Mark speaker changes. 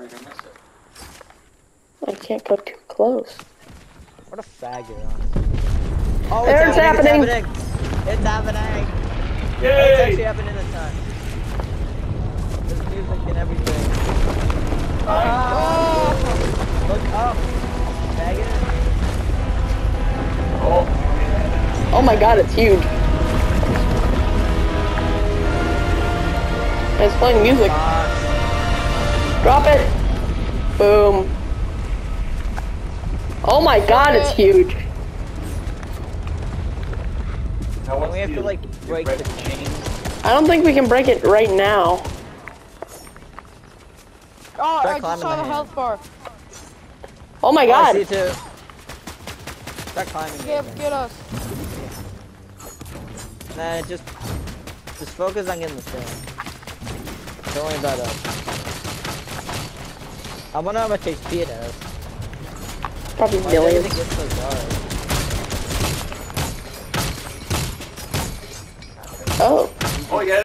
Speaker 1: I can't go too close.
Speaker 2: What a faggot, honestly. Oh,
Speaker 1: It's happening.
Speaker 2: It's happening.
Speaker 3: Yay!
Speaker 2: Oh, it's actually happening this time. There's music and everything. Oh! Look up, faggot.
Speaker 1: Oh my god, it's huge. It's playing music. Drop it. Boom. Oh my god, it's huge.
Speaker 2: And we have to like break the chains.
Speaker 1: I don't think we can break it right now.
Speaker 4: Oh,
Speaker 2: Start
Speaker 4: I just
Speaker 2: climbing
Speaker 4: saw
Speaker 2: the
Speaker 4: the health bar.
Speaker 1: Oh my
Speaker 2: Oh, I
Speaker 1: god.
Speaker 2: see it too. Start climbing.
Speaker 4: Get us.
Speaker 2: Nah, just focus on getting the stairs. Don't worry about us. I wonder how much HP it has.
Speaker 1: Probably
Speaker 2: Why
Speaker 1: millions.
Speaker 2: does everything get so dark?
Speaker 1: Oh.
Speaker 3: Oh yeah.